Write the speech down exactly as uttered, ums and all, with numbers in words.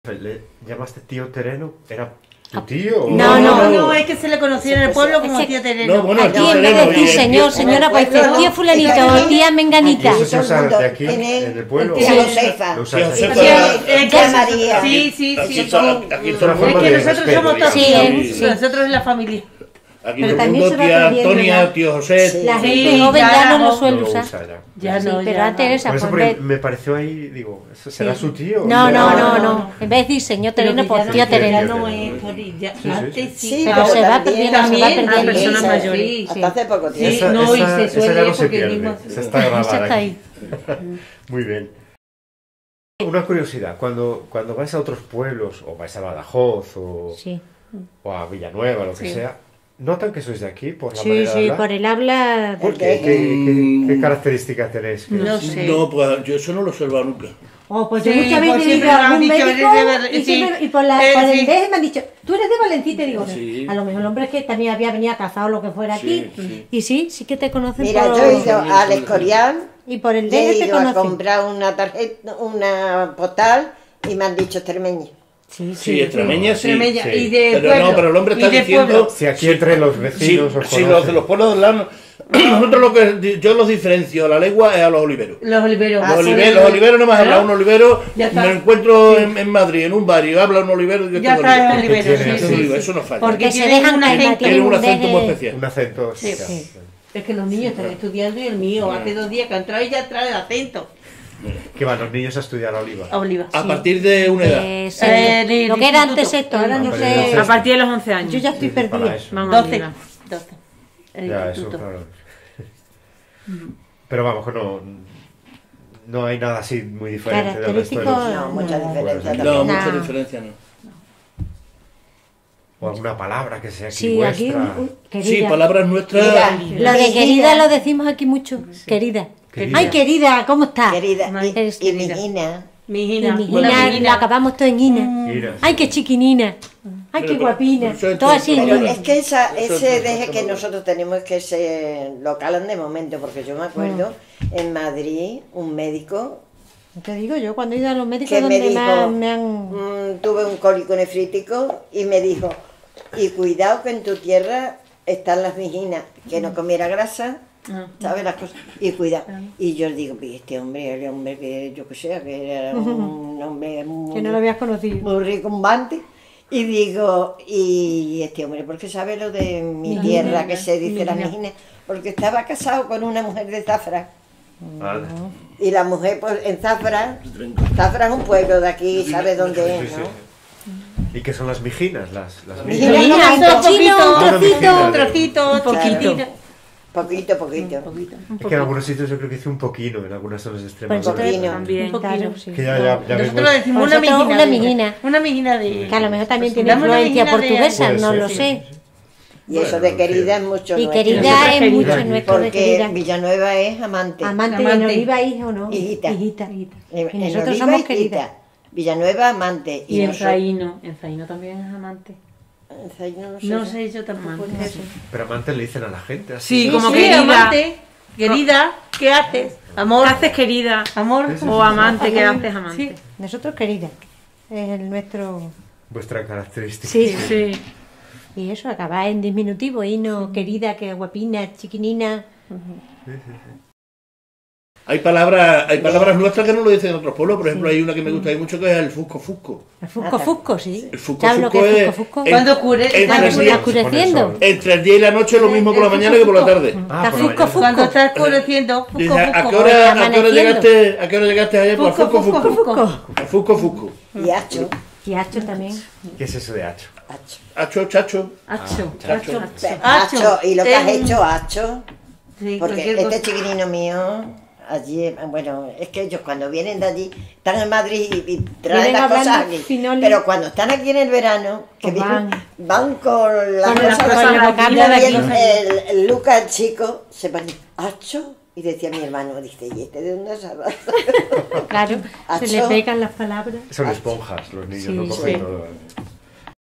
¿Le llamaste tío Tereno? ¿Era tu tío? No, no, no, es que se le conocía en el pueblo como tío Tereno. No, bueno, aquí tío en vez de Tereno, decir y el señor, tío- señora, pues dice no, tío fulanito o tía menganita. ¿Eso se usa mundo de aquí, tiene en el pueblo? tía Josefa. ¿Lo usáis Tía aquí? Josefa. Sí, es Tía que- María. Sí, sí, Aquí sí. está- son- aquí Es está una el forma Es mundo. que de nosotros respeto, somos todos digamos. tíos. Sí. Nosotros es la familia. Aquí Pero todo el también mundo, se va tía perdiendo Antonia, ya. tío José. Sí. La Sí, gente joven ya ya no no. lo suele No lo usar. usa ya. Ya Sí, no, pero ya antes no. esa Por eso pues, porque ve- me pareció ahí, digo, ¿eso será Sí. su tío? No, no, No, no, no. no. En vez de decir señor Pero Tereno, que pues ya tío no- ya Tereno. no es por ahí, ya- Sí, sí, Antes sí. sí. Sí, Pero pero se va también- perdiendo, se va También a perdiendo. personas Esa, mayores. sí, Sí. hasta hace poco Sí, tiempo. Esa, no, y esa- se esa suele ya no se porque pierde, mismo- esa está Esa grabada está aquí. ahí. Muy bien. Una curiosidad, cuando, cuando vais a otros pueblos, o vais a Badajoz, o, Sí, o a Villanueva, lo que Sí. sea, ¿notan que sois de aquí por la sí, manera de sí, hablar? por el habla. ¿Por qué? ¿Qué, qué, qué Mm. características tenéis? Que- No sé. No, pues yo eso no lo he observado nunca. Oh, pues Sí, yo muchas pues veces he siempre ido a me han algún dicho, médico eres de Ber- y, sí. siempre- y por, la, Eh, por el sí. D G me han dicho, tú eres de Valentita, y digo, Sí. a lo mejor el hombre es que también había venido casado o lo que fuera aquí. Sí, sí. Y sí, sí que te conocen Mira, por... yo he ido al Escorial Y por el y he D G te ido a conocen. comprar una tarjeta, una postal y me han dicho extremeña. Sí, Sí, extremeña sí. Extremeña, sí. y de Pero pueblo. no, pero el hombre y está de diciendo... pueblo. Si aquí entre los Sí, vecinos os sí, los conocen. de los pueblos del lado... Nosotros lo que yo los diferencio a la legua es a los oliveros. Los oliveros. Ah, Los, sí. oliveros, los oliveros no me has Claro. hablado un olivero, Ya está. me encuentro en, en Madrid, en un barrio, habla un olivero y yo Ya tengo está el olivero. olivero, tiene sí, así. sí, sí. Eso no falla. Porque Que se tienen dejan una caer, gente... Tiene un un acento muy deje- especial. Un acento. Sí, sí. sí. Es que los niños están estudiando y el mío hace dos días que ha entrado y ya trae el acento. Que van los niños a estudiar a Oliva. A Oliva. A partir de una edad. Eh, sí. Eh, de- lo de que era instituto. antes esto, ahora no Pero sé. entonces- A partir de los once años. Yo ya estoy Para perdida. eso. Vamos, doce. mira. doce. El Ya, eso, instituto. claro. Pero vamos, que no, no hay nada así muy diferente del resto de Característico, los... No, mucha no. diferencia No, No, también. mucha No. diferencia no. O alguna palabra que sea aquí Sí, aquí, vuestra. uh, querida. Sí, palabras nuestras... Mira. Lo de Mi querida hija. lo decimos aquí mucho. Querida. Querida. Ay, querida, ¿cómo estás? Querida, y, Eres y mi querida. hija, Mi Y hijina. mi una hijina, hijina. la acabamos todo en ina. Mira, Ay, qué chiquinina. Ay, qué Pero, guapina. pero eso Todo así en entonces- pero ina. es que esa, Eso ese es- deje que nosotros tenemos es que se lo calan de momento, porque yo me acuerdo en Madrid un médico Te digo yo, cuando he ido a los médicos que donde me me, dijo, han- me han... mm, tuve un cólico nefrítico y me dijo, y cuidado que en tu tierra están las mijinas, que no comiera grasa, Ah. ¿sabes? Las cosas, y cuidado. Y yo digo, "Pues este hombre, el hombre que yo que sé, que era un hombre muy, Que no lo habías conocido. muy ricombante. Y digo, y este hombre, ¿por qué sabe lo de mi Mijina, tierra que se dice las mijina. mijinas? Porque estaba casado con una mujer de Zafra. Ala. Y la mujer, pues en Zafra, Zafra es un pueblo de aquí, ¿sabe dónde Sí, es, sí. no? ¿Y qué son las mijinas? Las, las Mijinas. mijinas. Mijinas, Mira, un un trocito, poquito, un una trocito. mijina. Un trocito, Claro. poquitito. Poquito, poquito. Un poquito. Es que en algunos sitios yo creo que hice un poquino, en algunas zonas de Pues Extremadura. poquito. También. Un poquito. Claro, sí. Que ya, ya, ya Nosotros vemos- le decimos una Nosotros mijina. una de- mijina. Una mijina de... Que a lo mejor también tiene Dame una influencia mijina de- portuguesa, Puede no ser, lo sí. sé. Y eso Bueno, de querida sí. es mucho Y nuestro. querida Nosotros es querida. mucho nuestro de Porque querida. Villanueva es amante. Amante, y Amante. en Oliva, hija o no. Hijita. Hijita. En- Y en nosotros Oliva, somos hijita. queridas. Villanueva, amante. Y en nosotros- Zaino. En Zaino también es amante. en Zaino no sé. No sé, yo tampoco. Amante, sé. Pero amante le dicen a la gente así. Sí, Sí, como sí, querida. amante, querida, ¿qué haces? Amor, ¿Qué haces, querida? amor. Sí, sí, O amante, ¿qué haces, amante? Sí. Nosotros querida. Es el nuestro... Vuestra característica. Sí. Sí. Y eso acaba en diminutivo, y no querida, que guapina, chiquinina. Hay palabras, hay palabras nuestras que no lo dicen en otros pueblos. Por ejemplo, hay una que me gusta ahí mucho que es el fusco fusco. El fusco fusco, sí. El fusco ¿Sabes lo fusco que es es... fusco fusco? en- Cuando ocurre- entre cuando el Está día- oscureciendo. Entre el día y la noche es lo mismo por la El mañana que por la fusco tarde. Ah, Está por la fusco mañana. Cuando fusco. está oscureciendo, fusco, Dice, ¿a qué fusco. hora, a qué hora amaneciendo. llegaste, a qué hora llegaste ayer? Pues Fusco, fusco fusco, fusco. Fusco. El fusco fusco. Y Hacho. Y Hacho también. ¿Qué es eso de hacho? Hacho. Hacho, chacho. Hacho. Chacho. Hacho. Hacho. Y lo que has Es un- hecho, Hacho. Sí, Porque cualquier este cosa. chiquilino mío, allí, bueno, es que ellos cuando vienen de allí, están en Madrid y, y traen Vienen las cosas hablando aquí. finoli. Pero cuando están aquí en el verano, que Pues vienen- van. van con las Con cosas las de cosas aquí. de vocablo de Y aquí. el, el, el Lucas, el chico, se pone, Hacho. Y decía mi hermano, dice, ¿y este de dónde sale? Claro, se le Hacho. pegan las palabras. Son esponjas los niños, Sí, no sí. cogen todo.